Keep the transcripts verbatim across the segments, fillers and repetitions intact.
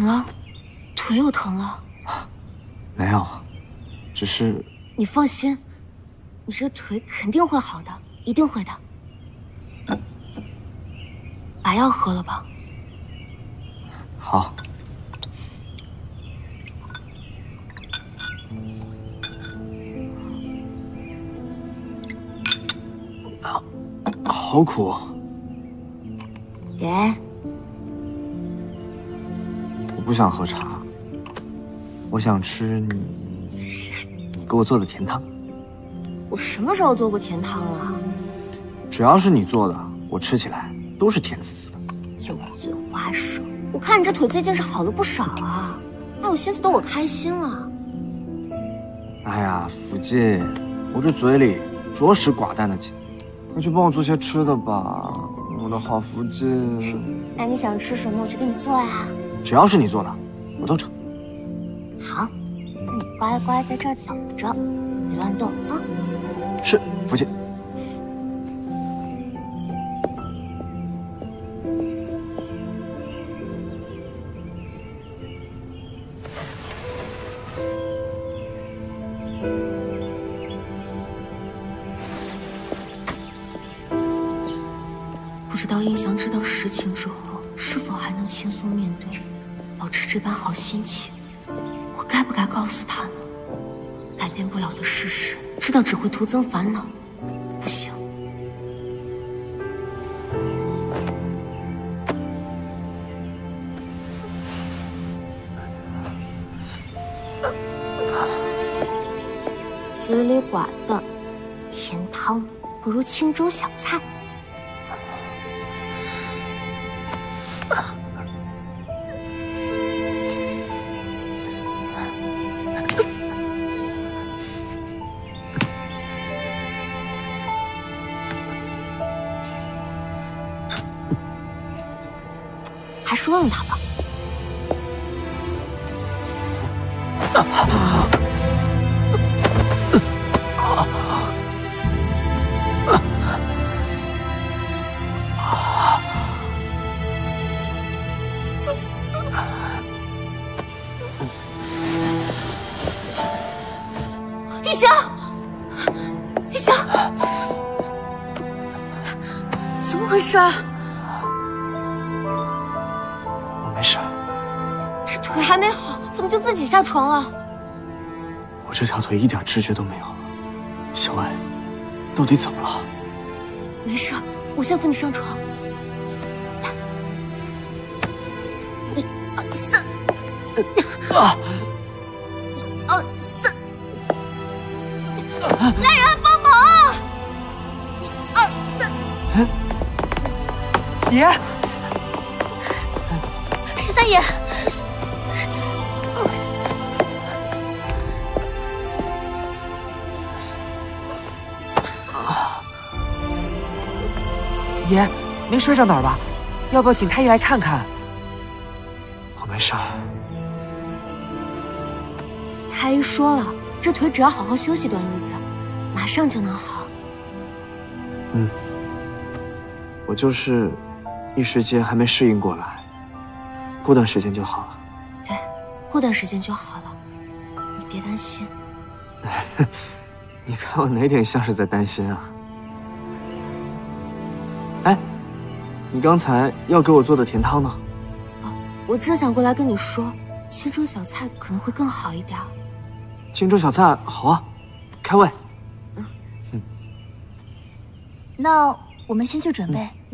么了？腿又疼了？ 没有，只是…… 你放心，你这腿肯定会好的，一定会的。把药喝了吧。 好。啊，好苦。 给。 我不想喝茶，我想吃你你给我做的甜汤。 我什么时候做过甜汤了？ 只要是你做的，我吃起来都是甜滋滋的。 油嘴滑舌！我看你这腿最近是好了不少啊，还有心思逗我开心了。 哎呀，福晋，我这嘴里着实寡淡的紧，快去帮我做些吃的吧，我的好福晋。 那你想吃什么，我去给你做呀。 只要是你做的，我都成。 好，那你乖乖在这儿等着，别乱动啊。 是，福晋。 不知道印象知道实情之后，是否还能轻松面对，保持这般好心情？我该不该告诉他呢？改变不了的事实，知道只会徒增烦恼，不行。嘴里寡淡，甜汤不如清粥小菜。还是问问他吧。一翔，一翔，怎么回事啊？ 没事， 这腿还没好，怎么就自己下床了？ 我这条腿一点知觉都没有。小艾，到底怎么了？ 没事，我先扶你上床。一、二、三， 啊！ 一、二、三，来人帮忙！一、二、三， 爷， 十三爷。 爷，没摔着哪儿吧？要不要请太医来看看？ 我没事儿。 太医说了，这腿只要好好休息段日子，马上就能好。 嗯，我就是一时间还没适应过来，过段时间就好了。 对，过段时间就好了，你别担心。 你看我哪点像是在担心啊？哎，你刚才要给我做的甜汤呢？ 啊，我正想过来跟你说，清粥小菜可能会更好一点。 清粥小菜好啊，开胃。 嗯嗯， 那我们先去准备。 嗯、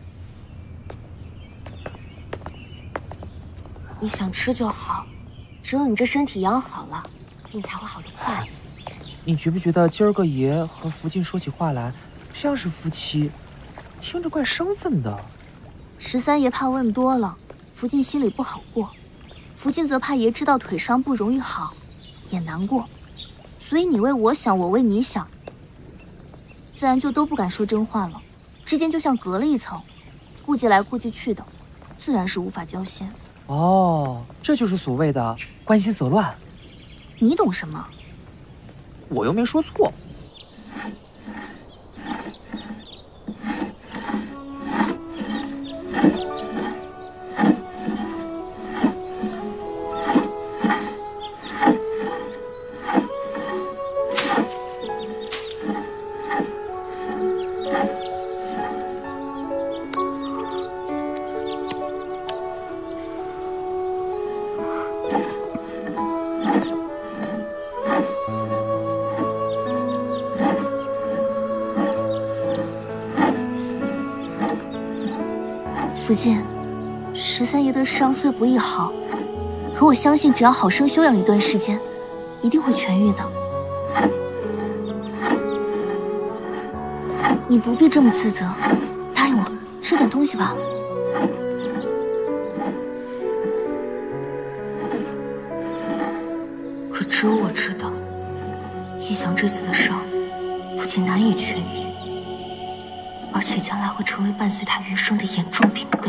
你想吃就好，只有你这身体养好了，病才会好得快。 你觉不觉得今儿个爷和福晋说起话来像是夫妻？听着怪生分的。 十三爷怕问多了，福晋心里不好过；福晋则怕爷知道腿伤不容易好，也难过。所以你为我想，我为你想，自然就都不敢说真话了，之间就像隔了一层，顾忌来顾忌去的，自然是无法交心。 哦，这就是所谓的关心则乱。 你懂什么？ 我又没说错。 福晋，十三爷的伤虽不易好，可我相信只要好生休养一段时间，一定会痊愈的。你不必这么自责，答应我吃点东西吧。 可只有我知道，一翔这次的伤不仅难以痊愈，而且将来会成为伴随他余生的严重病根。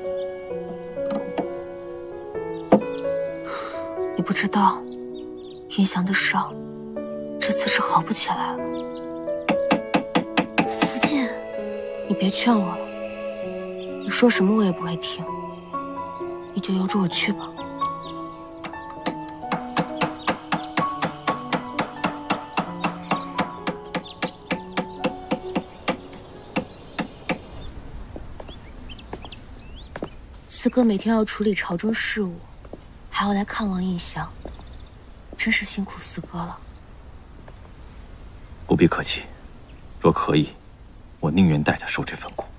你不知道，一翔的伤这次是好不起来了。 福晋， 你别劝我了，你说什么我也不会听，你就由着我去吧。四哥每天要处理朝中事务，还要来看望印翔，真是辛苦四哥了。 不必客气，若可以，我宁愿代他受这份苦。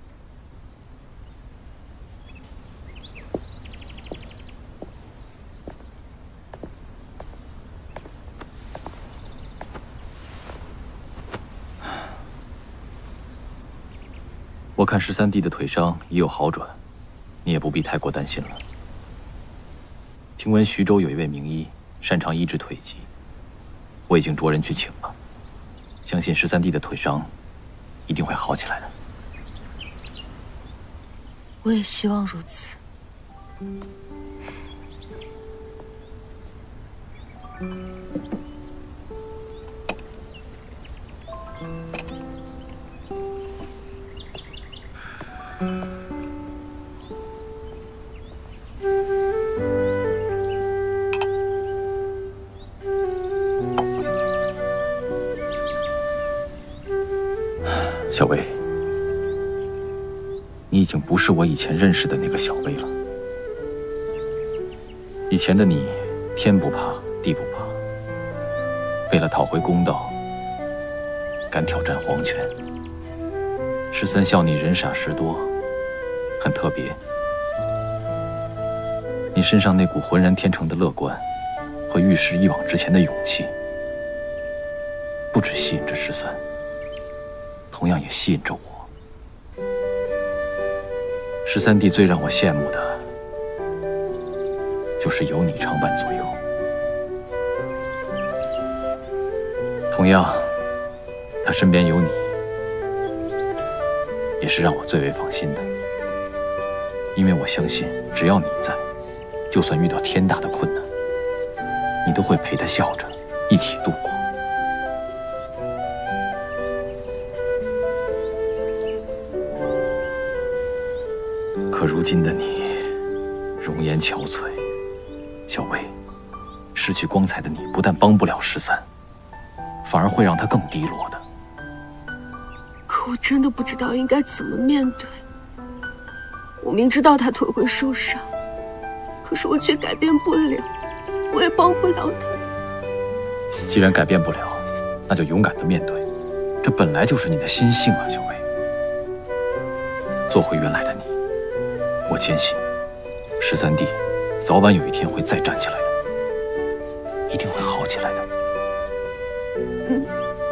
我看十三弟的腿伤已有好转，你也不必太过担心了。听闻徐州有一位名医擅长医治腿疾，我已经着人去请了，相信十三弟的腿伤一定会好起来的。 我也希望如此。 小薇，你已经不是我以前认识的那个小薇了。以前的你，天不怕地不怕，为了讨回公道，敢挑战皇权。十三笑你人傻事多，很特别。你身上那股浑然天成的乐观和遇事一往直前的勇气，不只吸引着十三，同样也吸引着我。十三弟最让我羡慕的，就是有你常伴左右。同样，他身边有你，也是让我最为放心的。因为我相信，只要你在，就算遇到天大的困难，你都会陪他笑着一起度过。可如今的你，容颜憔悴，小薇，失去光彩的你，不但帮不了十三，反而会让他更低落的。 可我真的不知道应该怎么面对。我明知道他腿会受伤，可是我却改变不了，我也帮不了他。 既然改变不了，那就勇敢地面对，这本来就是你的心性啊，小薇。做回原来的你，我坚信，十三弟早晚有一天会再站起来的，一定会好起来的。 嗯，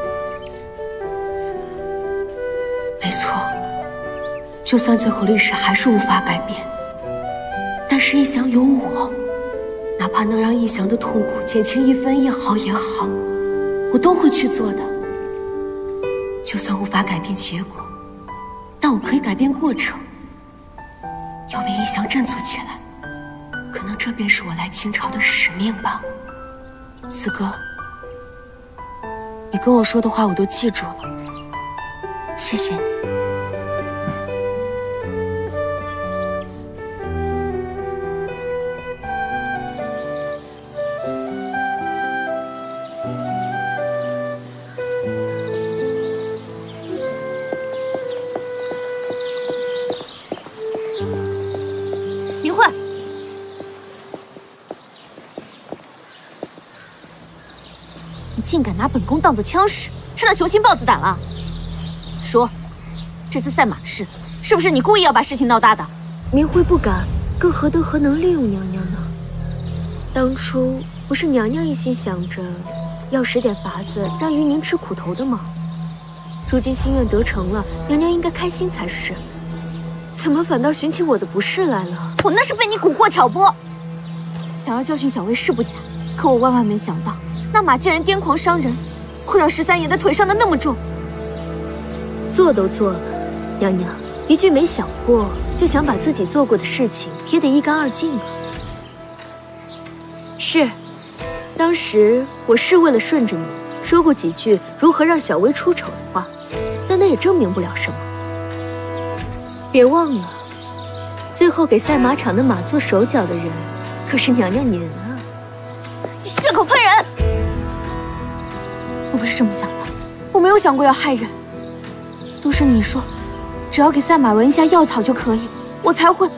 没错，就算最后历史还是无法改变，但是一翔有我，哪怕能让一翔的痛苦减轻一分一毫也好，我都会去做的。就算无法改变结果，但我可以改变过程，要为一翔振作起来。可能这便是我来清朝的使命吧。四哥，你跟我说的话我都记住了，谢谢你。 明慧，你竟敢拿本宫当作枪使，吃了雄心豹子胆了！说，这次赛马的事是不是你故意要把事情闹大的？ 明辉不敢，更何德何能利用娘娘呢？当初不是娘娘一心想着要使点法子让于宁吃苦头的吗？如今心愿得成了，娘娘应该开心才是。怎么反倒寻起我的不是来了？ 我那是被你蛊惑挑拨，想要教训小薇是不假，可我万万没想到，那马贱人癫狂伤人，会让十三爷的腿伤得那么重。 做都做了，娘娘一句没想过就想把自己做过的事情撇得一干二净啊！是，当时我是为了顺着你说过几句如何让小薇出丑的话，但那也证明不了什么。别忘了，最后给赛马场的马做手脚的人可是娘娘您啊！ 你血口喷人！我不是这么想的，我没有想过要害人，都是你说只要给赛马闻一下药草就可以，我才会。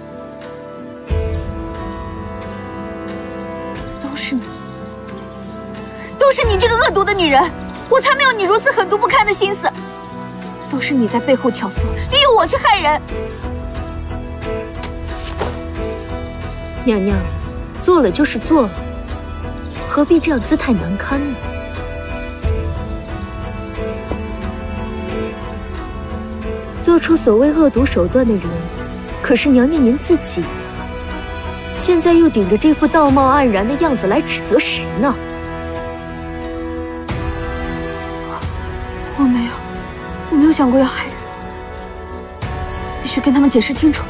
都是你，都是你这个恶毒的女人，我才没有你如此狠毒不堪的心思。都是你在背后挑唆，利用我去害人。 娘娘，做了就是做了，何必这样姿态难堪呢？做出所谓恶毒手段的人，可是娘娘您自己啊！现在又顶着这副道貌岸然的样子来指责谁呢？ 我没有，我没有想过要害人，必须跟他们解释清楚。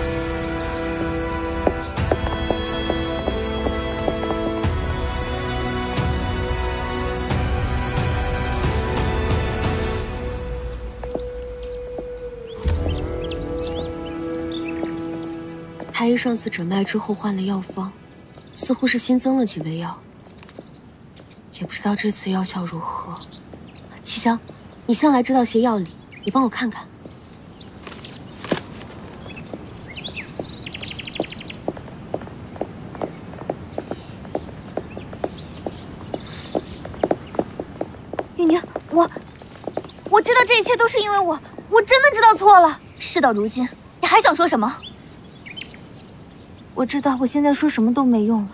太医上次诊脉之后换了药方，似乎是新增了几味药，也不知道这次药效如何。七香，你向来知道些药理，你帮我看看。 玉宁，我我知道这一切都是因为我，我真的知道错了。 事到如今，你还想说什么？我知道我现在说什么都没用了，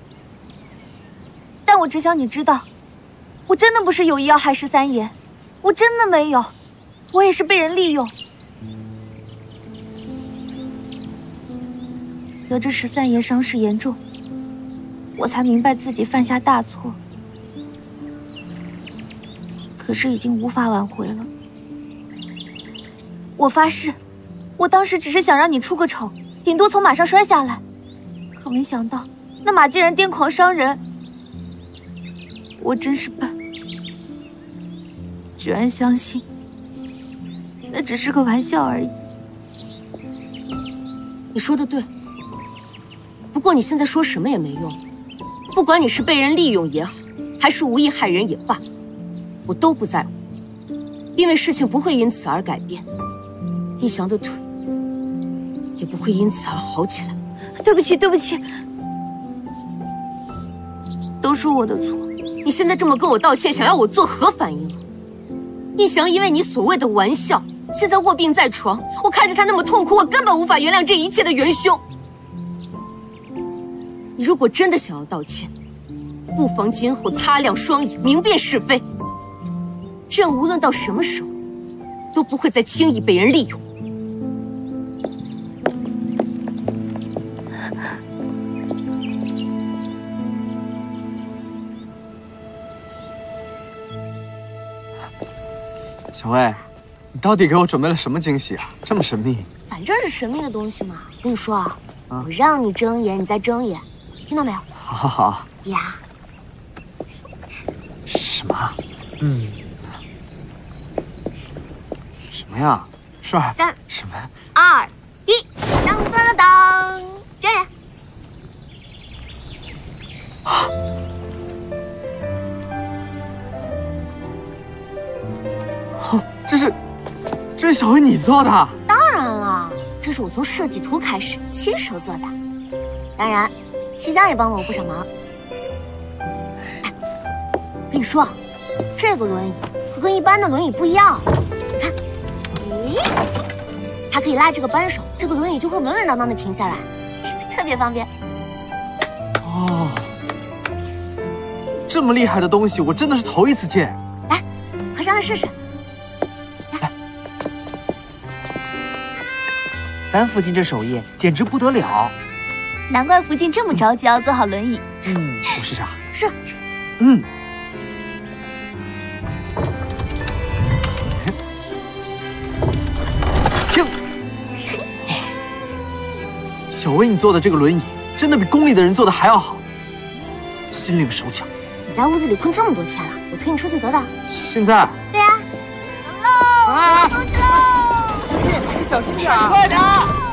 但我只想你知道，我真的不是有意要害十三爷，我真的没有，我也是被人利用。得知十三爷伤势严重，我才明白自己犯下大错，可是已经无法挽回了。我发誓，我当时只是想让你出个丑，顶多从马上摔下来，可没想到那马贱人癫狂伤人，我真是笨，居然相信那只是个玩笑而已。 你说的对，不过你现在说什么也没用，不管你是被人利用也好，还是无意害人也罢，我都不在乎，因为事情不会因此而改变，逸翔的腿也不会因此而好起来。 对不起，对不起，都是我的错。 你现在这么跟我道歉，想要我作何反应？逸翔因为你所谓的玩笑，现在卧病在床，我看着他那么痛苦，我根本无法原谅这一切的元凶。你如果真的想要道歉，不妨今后擦亮双眼，明辨是非，这样无论到什么时候，都不会再轻易被人利用。 小薇，你到底给我准备了什么惊喜啊？这么神秘。 反正是神秘的东西嘛。我跟你说啊，啊我让你睁眼，你再睁眼，听到没有？ 好好好。 呀。 是什么？嗯。什么呀？帅。 三。 什么？ 二一，当当当当，睁眼。 啊！哦，这是，这是小薇你做的？ 当然了，这是我从设计图开始亲手做的。当然，七香也帮了我不少忙。哎，跟你说啊，这个轮椅可跟一般的轮椅不一样。你看，咦， 还可以拉这个扳手，这个轮椅就会稳稳当当的停下来，特别方便。 哦，这么厉害的东西，我真的是头一次见。 来，快上来试试。 来，咱福晋这手艺简直不得了。 难怪福晋这么着急要坐好轮椅。 嗯，我试试啊。 是。 嗯。停。小薇，你坐的这个轮椅真的比宫里的人做的还要好，心灵手巧。 你在屋子里困这么多天了，我推你出去走走。 现在？ 对呀、啊。走喽， 啊！ 走起喽！ 福晋，你小心点， 快点！